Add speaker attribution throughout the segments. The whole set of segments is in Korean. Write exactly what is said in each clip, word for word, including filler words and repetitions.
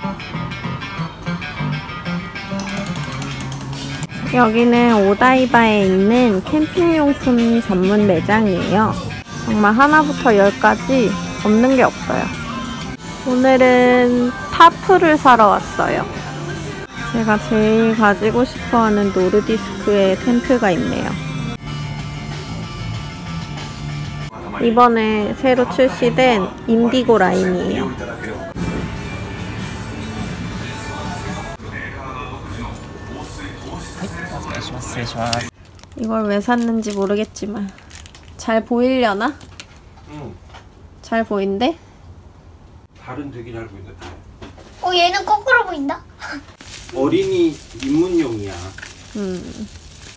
Speaker 1: 여기는 오다이바에 있는 캠핑용품 전문 매장이에요. 정말 하나부터 열까지 없는 게 없어요. 오늘은 타프를 사러 왔어요. 제가 제일 가지고 싶어하는 노르디스크의 텐트가 있네요. 이번에 새로 출시된 인디고 라인이에요. 이걸 왜 샀는지 모르겠지만 잘 보이려나?
Speaker 2: 응.
Speaker 1: 잘 보인대?
Speaker 2: 발은 되게 잘 보인다.
Speaker 3: 어, 얘는 거꾸로 보인다.
Speaker 2: 어린이 입문용이야.
Speaker 1: 음.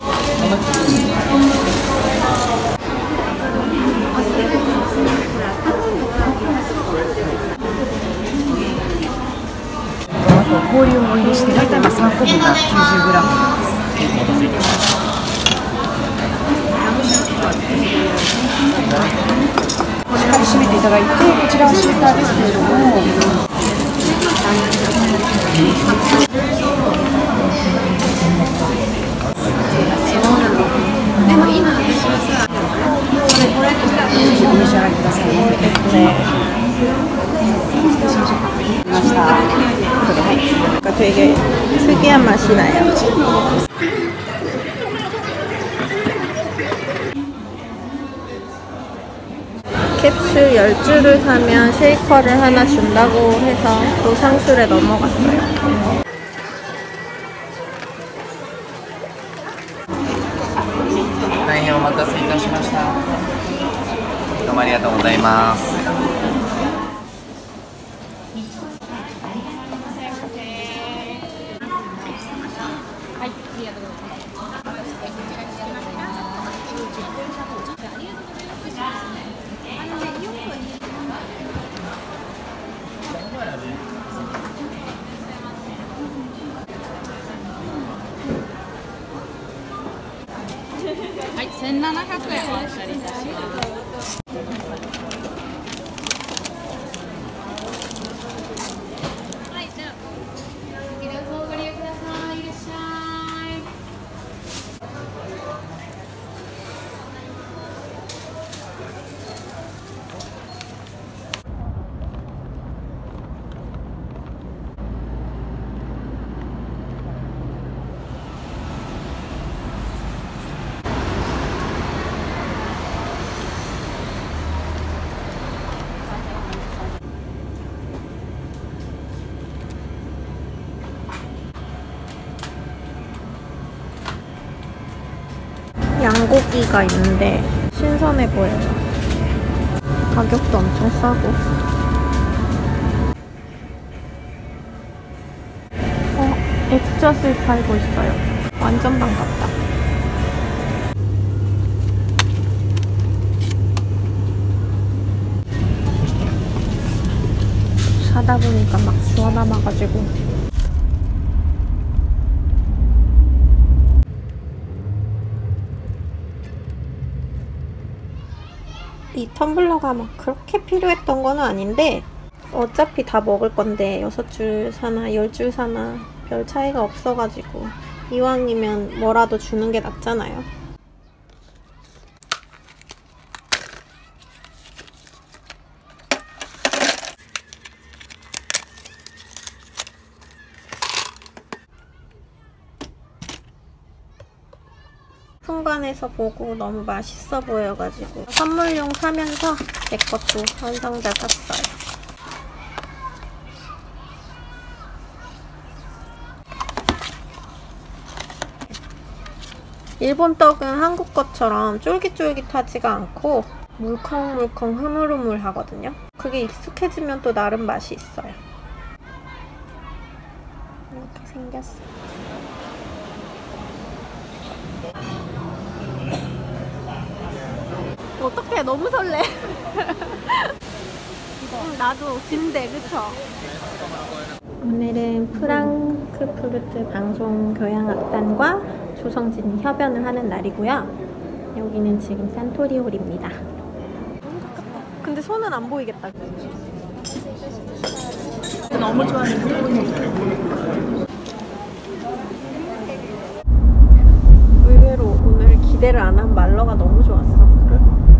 Speaker 4: 氷を入れして大体さんこぶがきゅうじゅうグラムお待たせいたしました。しっかり締めていただいて、こちらはシーターですけれども、でも今私はさ、これぜひお召し上がりくださいませ。ですね。
Speaker 1: 뭔가 되게 특이한 맛이 나요. 캡슐 열 줄을 사면 쉐이커를 하나 준다고 해서 또 상술에 넘어갔어요.
Speaker 5: 다행히お待たせいたしました。どうもありがとうございます。
Speaker 6: はい、せんななひゃくえんお預かりいたします。はい、じゃあ、お気楽をご利用ください。いらっしゃい。
Speaker 1: 양고기가 있는데 신선해 보여요. 가격도 엄청 싸고. 어, 액젓을 팔고 있어요. 완전 반갑다. 사다 보니까 막 주워 담아가지고 이 텀블러가 막 그렇게 필요했던 건 아닌데 어차피 다 먹을 건데 여섯 줄 사나 열 줄 사나 별 차이가 없어가지고 이왕이면 뭐라도 주는 게 낫잖아요. 풍관에서 보고 너무 맛있어 보여가지고 선물용 사면서 제 것도 한 상자 샀어요. 일본 떡은 한국 것처럼 쫄깃쫄깃하지가 않고 물컹물컹 흐물흐물 하거든요. 그게 익숙해지면 또 나름 맛이 있어요. 이렇게 생겼어요. 어떡해, 너무 설레. 응, 나도 진대, 그쵸? 오늘은 프랑크푸르트 방송교향악단과 조성진이 협연을 하는 날이고요. 여기는 지금 산토리홀입니다. 너무 가깝다. 근데 손은 안 보이겠다.
Speaker 4: 너무 좋아하는
Speaker 1: 의외로 오늘 기대를 안 한 말러가 너무 좋았어.
Speaker 2: 그래?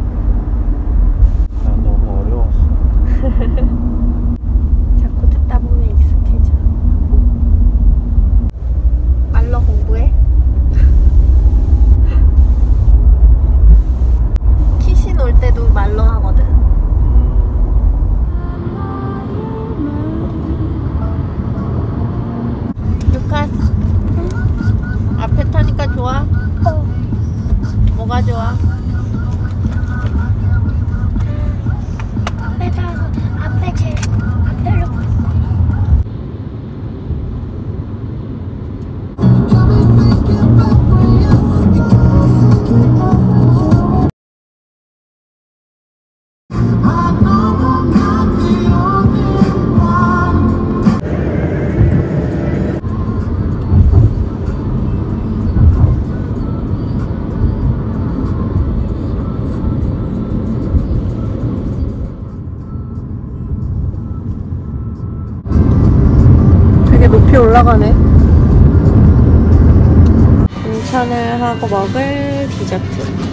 Speaker 2: 난 너무 어려웠어.
Speaker 1: 자꾸 듣다 보면 익숙해져. 말러 공부해? 키신 올 때도 말러 하거든. 루카스, 앞에 타니까 좋아?
Speaker 3: 어.
Speaker 1: 뭐가 좋아?
Speaker 3: 앞에 타서 앞에 제일 앞에로.
Speaker 1: 되게 높이 올라가네. 온천을 하고 먹을 디저트.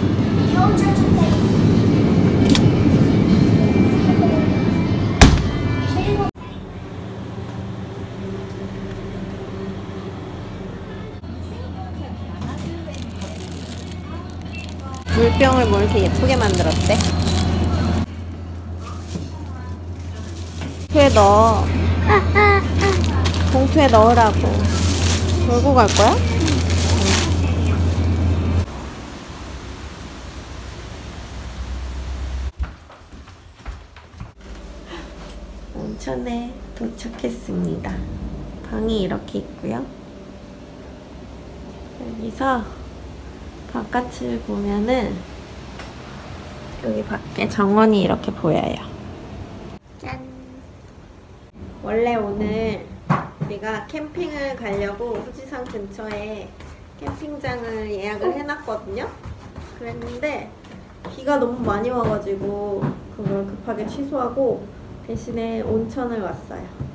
Speaker 1: 물병을 뭐 이렇게 예쁘게 만들었대? 봉투에 넣어. 봉투에 넣으라고. 들고 갈 거야? 온천에 도착했습니다. 방이 이렇게 있고요. 여기서 바깥을 보면은 여기 밖에 정원이 이렇게 보여요. 짠! 원래 오늘 우리가 캠핑을 가려고 후지산 근처에 캠핑장을 예약을 해놨거든요. 그랬는데 비가 너무 많이 와가지고 그걸 급하게 취소하고 대신에 온천을 왔어요.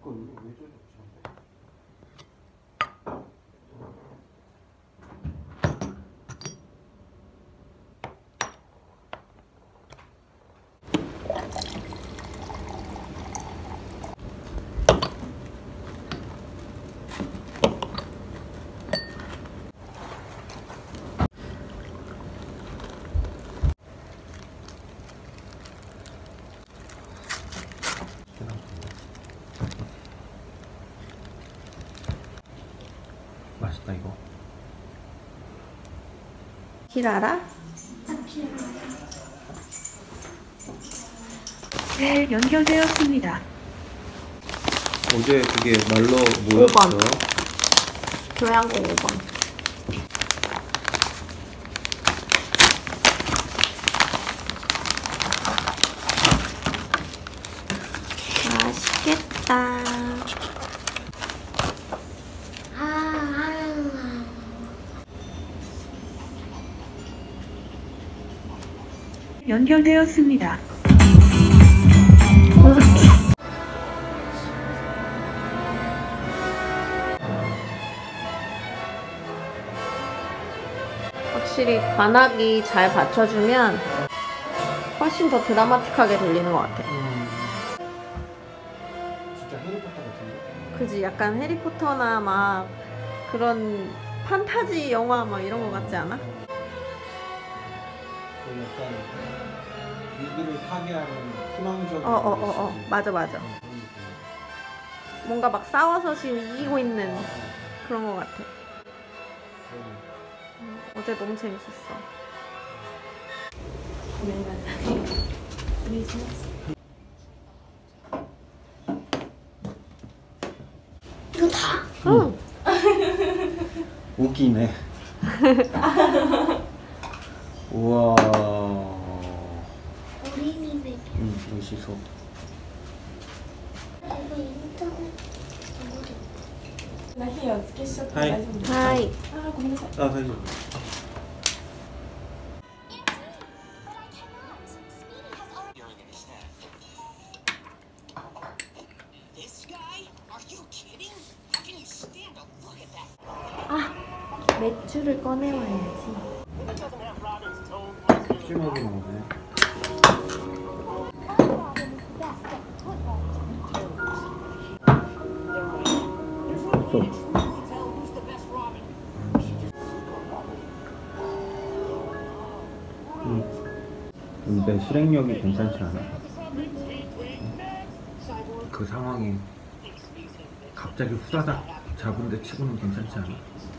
Speaker 2: 맛있다 이거.
Speaker 1: 길 알아?
Speaker 4: 네, 연결되었습니다.
Speaker 2: 어제 그게 말로
Speaker 1: 오 번.
Speaker 2: 뭐였어?
Speaker 1: 교양고 오 번. 맛있겠다.
Speaker 4: 연결되었습니다.
Speaker 1: 확실히 관악이 잘 받쳐주면 훨씬 더 드라마틱하게 들리는 것 같아.
Speaker 2: 음. 진짜 해리포터 같은데?
Speaker 1: 그지? 약간 해리포터나 막 그런 판타지 영화 막 이런 거 같지 않아?
Speaker 2: 그 약간 위기를 타개하는 희망적인.
Speaker 1: 어 어 어 어 맞아 맞아. 뭔가 막 싸워서 지금 이기고 있는 그런 거 같아. 음, 어제 너무 재밌었어.
Speaker 3: 이거 다?
Speaker 1: 응.
Speaker 2: 웃기네. 우와.
Speaker 3: 어린이들.
Speaker 2: 응, 멋있어.
Speaker 3: 이거 인터넷 어디?
Speaker 4: ナヒをつけしちゃって
Speaker 2: はい
Speaker 4: 大丈夫ですか？
Speaker 1: はい
Speaker 4: あー、ごめんなさい。
Speaker 2: 아, 다시.
Speaker 7: This guy
Speaker 1: 맥주를 꺼내와야지.
Speaker 2: 심하게 나오네. 음. 근데 실행력이 괜찮지 않아? 그 상황이 갑자기 후다닥 잡은데 치고는 괜찮지 않아?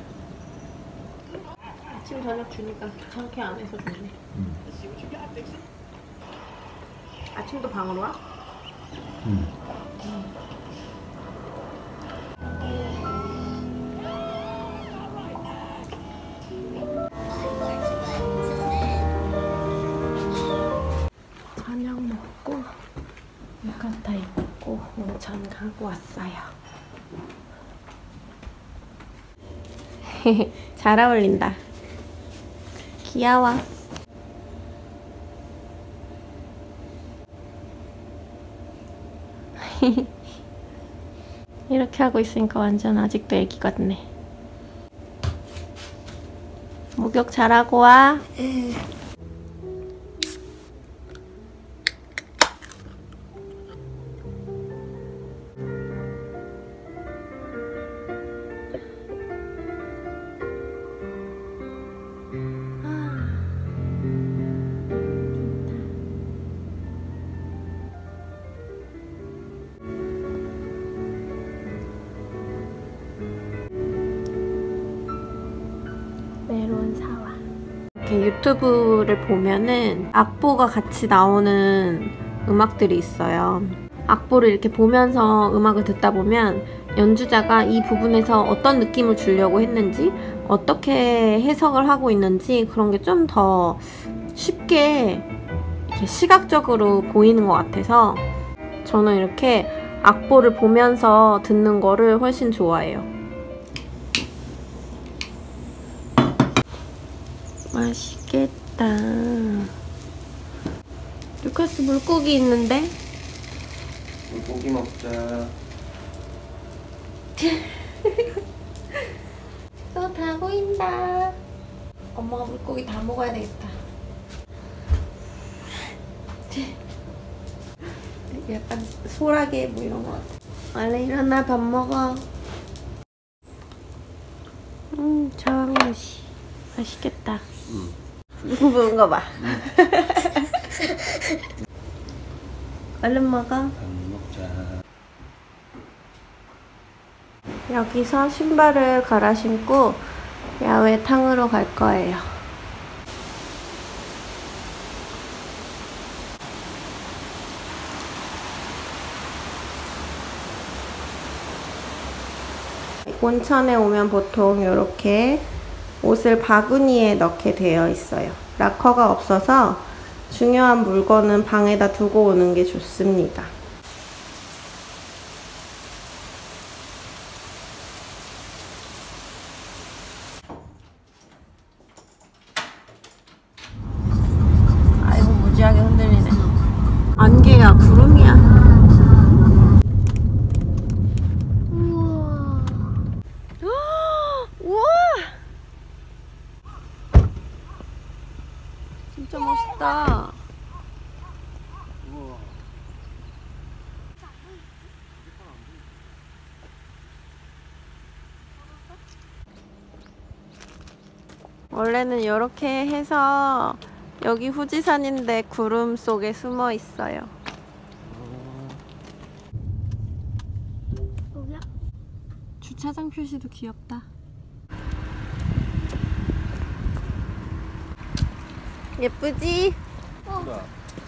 Speaker 1: 아침 저녁 주니까 귀찮게 안 해서 좋네.
Speaker 2: 응.
Speaker 1: 아침도 방으로 와?
Speaker 2: 응.
Speaker 1: 저녁 먹고浴衣 입고 온천 가고 왔어요. 잘 어울린다. 귀여워. 이렇게 하고 있으니까 완전 아직도 애기 같네. 목욕 잘하고 와.
Speaker 3: 응.
Speaker 1: 메론 사와. 이렇게 유튜브를 보면은 악보가 같이 나오는 음악들이 있어요. 악보를 이렇게 보면서 음악을 듣다 보면 연주자가 이 부분에서 어떤 느낌을 주려고 했는지, 어떻게 해석을 하고 있는지 그런 게 좀 더 쉽게 이렇게 시각적으로 보이는 것 같아서 저는 이렇게 악보를 보면서 듣는 거를 훨씬 좋아해요. 맛있겠다. 루카스 물고기 있는데?
Speaker 5: 물고기 먹자.
Speaker 1: 또 다 보인다. 엄마가 물고기 다 먹어야 되겠다. 약간 소라게 뭐 이런 거 같아. 얼른 일어나 밥 먹어. 음, 저항무시 맛있겠다.
Speaker 5: 응.
Speaker 1: 부은 거 봐. 얼른 먹어.
Speaker 5: 밥 먹자.
Speaker 1: 여기서 신발을 갈아 신고 야외 탕으로 갈 거예요. 온천에 오면 보통 이렇게 옷을 바구니에 넣게 되어 있어요. 락커가 없어서 중요한 물건은 방에다 두고 오는 게 좋습니다. 아이고 무지하게 흔들리네. 안개야, 구름이야.
Speaker 3: 우와.
Speaker 1: 우와! 진짜 멋있다. 원래는 이렇게 해서 여기 후지산인데 구름 속에 숨어 있어요.
Speaker 3: 여기야?
Speaker 1: 주차장 표시도 귀엽다. 예쁘지?
Speaker 3: 어.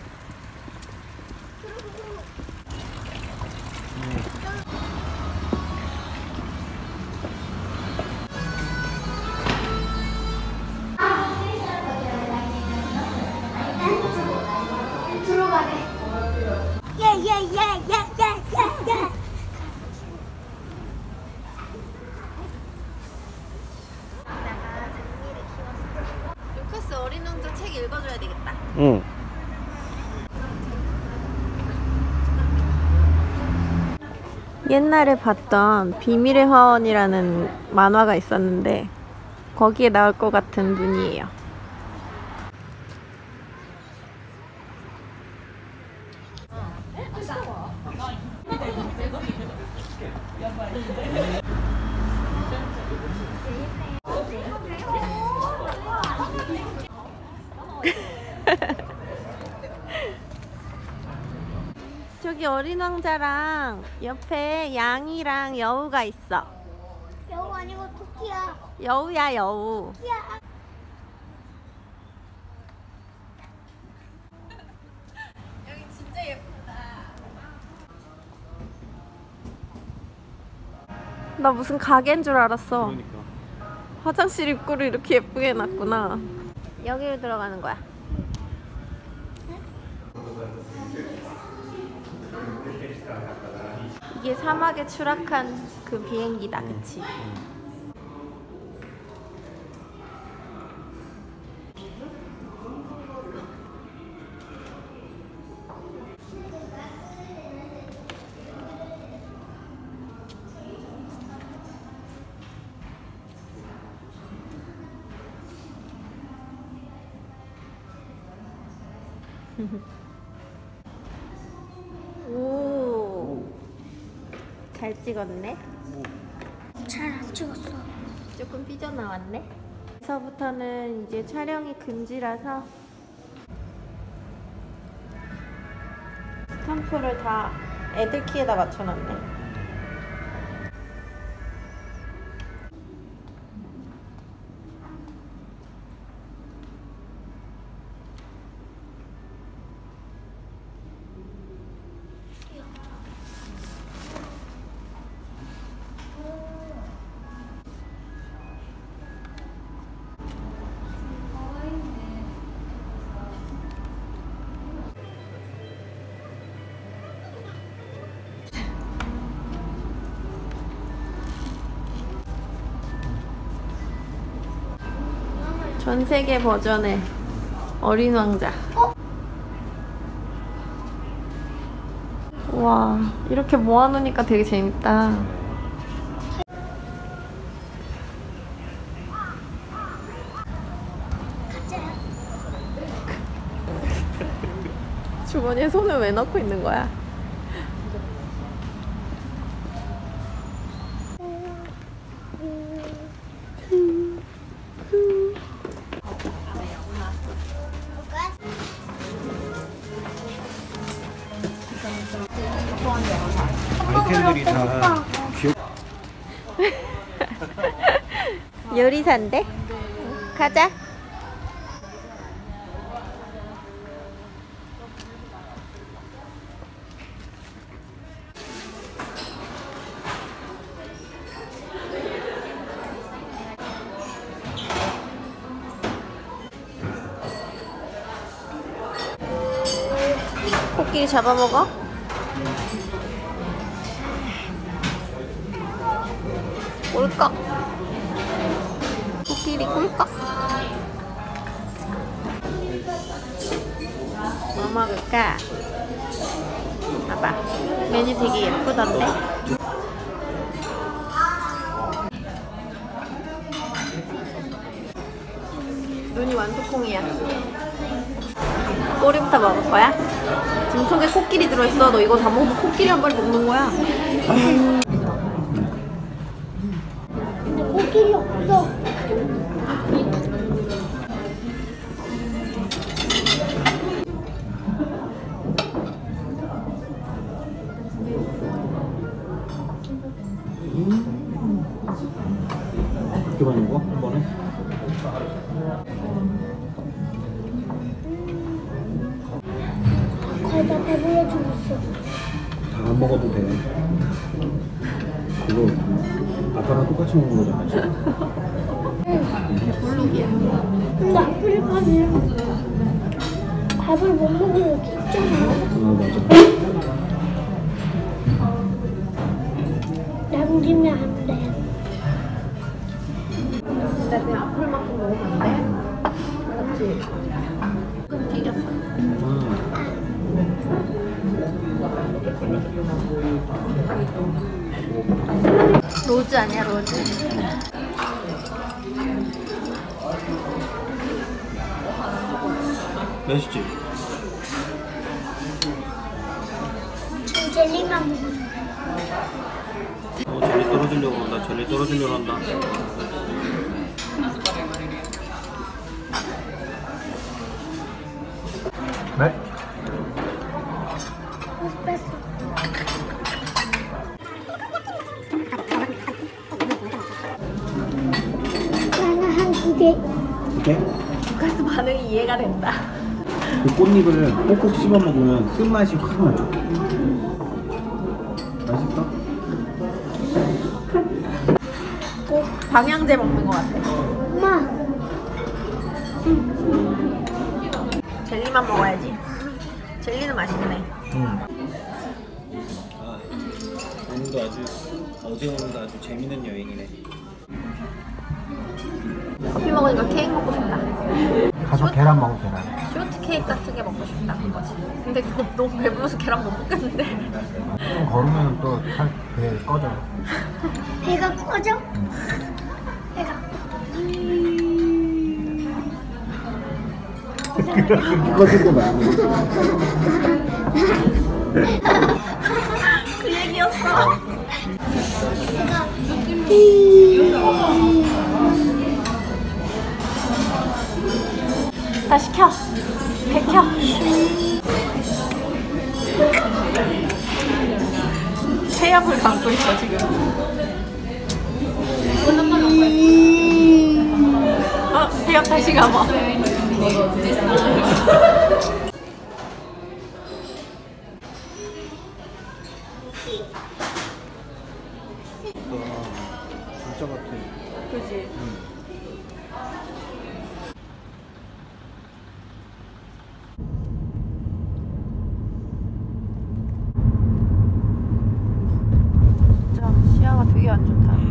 Speaker 3: 들어가네. 예예예예예예예.
Speaker 1: 루카스 어린 왕자 책 읽어줘야 되겠다.
Speaker 2: 응.
Speaker 1: 옛날에 봤던 비밀의 화원이라는 만화가 있었는데 거기에 나올 것 같은 눈이에요. 저기 어린 왕자랑 옆에 양이랑 여우가 있어.
Speaker 3: 여우 아니고 토끼야.
Speaker 1: 여우야, 여우.
Speaker 3: 토끼야.
Speaker 1: 여기 진짜 예쁘다. 나 무슨 가게인 줄 알았어.
Speaker 2: 그러니까.
Speaker 1: 화장실 입구를 이렇게 예쁘게 해놨구나. 여기로 들어가는 거야. 이게 사막에 추락한 그 비행기다, 그치? 오, 잘 찍었네.
Speaker 3: 잘 안 찍었어.
Speaker 1: 조금 삐져나왔네. 여기서부터는 이제 촬영이 금지라서 스탬프를 다 애들 키에다 맞춰놨네. 전 세계 버전의 어린 왕자. 와, 이렇게 모아놓으니까 되게 재밌다. 주머니에 손을 왜 넣고 있는 거야?
Speaker 2: 아이템들이 다 귀엽.
Speaker 1: 요리사인데? 가자. 코끼리 잡아먹어? 꿀꺽. 코끼리 꿀꺽. 뭐 먹을까? 봐봐, 메뉴 되게 예쁘던데? 눈이 완두콩이야. 꼬리부터 먹을 거야? 지금 속에 코끼리 들어있어. 너 이거 다 먹으면 코끼리 한 마리 먹는 거야.
Speaker 3: 근데 코끼리 없어.
Speaker 2: 그렇게 많이 먹어? 한 번에?
Speaker 3: 거의 다 배불러지고 있어.
Speaker 2: 다 안 먹어도 돼. 그거 아빠랑 똑같이 먹는 거잖아 지금.
Speaker 1: 블룩이야.
Speaker 3: 근데 아프리카는 밥을 못 먹으면 죽잖아.
Speaker 2: 아 맞아.
Speaker 3: 남기면 안 돼.
Speaker 1: 근데 내 앞을만큼 먹으면 안 돼? 그렇지? 그럼 튀겼어. 로즈 아니야, 로즈?
Speaker 2: 맛있지?
Speaker 3: 지금 젤리만 먹고 싶어.
Speaker 2: 어, 젤리 떨어지려고 한다. 젤리 떨어지려고 한다. 네?
Speaker 3: 뺐어. 나는 한 두 개.
Speaker 2: 이렇게?
Speaker 1: 그래서 반응이 이해가 된다.
Speaker 2: 그 꽃잎을 꼭꼭 씹어 먹으면 쓴맛이 확 나요. 맛있어?
Speaker 1: 꼭 방향제 먹는 것 같아.
Speaker 3: 엄마.
Speaker 1: 젤리만 먹어야지. 젤리는 맛있네.
Speaker 2: 응. 아, 오늘도 아주 어제 오늘도 아주 재밌는 여행이네.
Speaker 1: 커피 먹으니까 케이크 먹고 싶다.
Speaker 2: 가서 계란 먹어 계란.
Speaker 1: 쇼트 케이크 같은 게 먹고 싶다 그거지. 근데 그거 너무 배불러서 계란 못 먹겠는데.
Speaker 2: 좀 걸으면 또배 꺼져.
Speaker 3: 배가 커져? 배가.
Speaker 2: 그거 듣고 말고.
Speaker 1: 그 얘기였어. 다시 켜. 배 켜. 태엽을 감고 있어 지금. 어, 태엽 다시 감아.
Speaker 2: 진짜 같아.
Speaker 1: 그지. 진짜 시야가 되게 안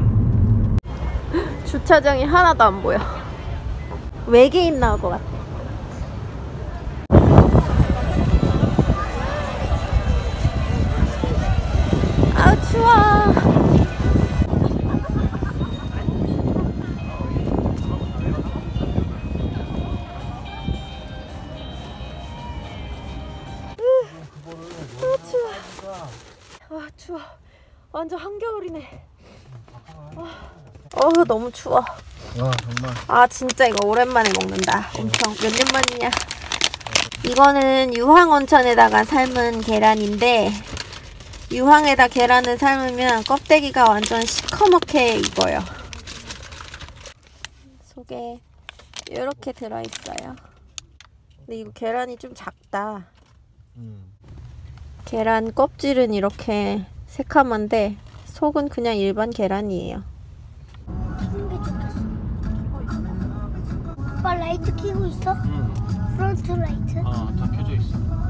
Speaker 1: 좋다. 주차장이 하나도 안 보여. 외계인 나올 것 같아. 아우 추워. 아 추워. 완전 한겨울이네. 어 너무 추워.
Speaker 2: 와 정말.
Speaker 1: 아 진짜 이거 오랜만에 먹는다. 엄청 몇 년 만이냐. 이거는 유황온천에다가 삶은 계란인데 유황에다 계란을 삶으면 껍데기가 완전 시커멓게 익어요. 속에 이렇게 들어있어요. 근데 이거 계란이 좀 작다.
Speaker 2: 음.
Speaker 1: 계란 껍질은 이렇게 새카만데 속은 그냥 일반 계란이에요.
Speaker 3: 켜는 게 좋겠어. 오빠 라이트 켜고 있어?
Speaker 2: 응.
Speaker 3: 프론트 라이트?
Speaker 2: 아, 다 켜져 있어.